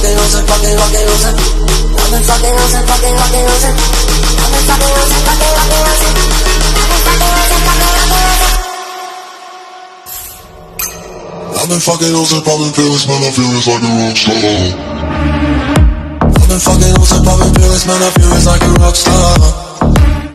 fucking losing. I've been fucking losing. I've been fucking losing. I've been fucking losing. I've been fucking losing. I've been fucking losing. I've been fucking losing, popping pills, man, I feel it's like a rock star. I've been fucking losing, popping pills, man, I feel it's like a rock star.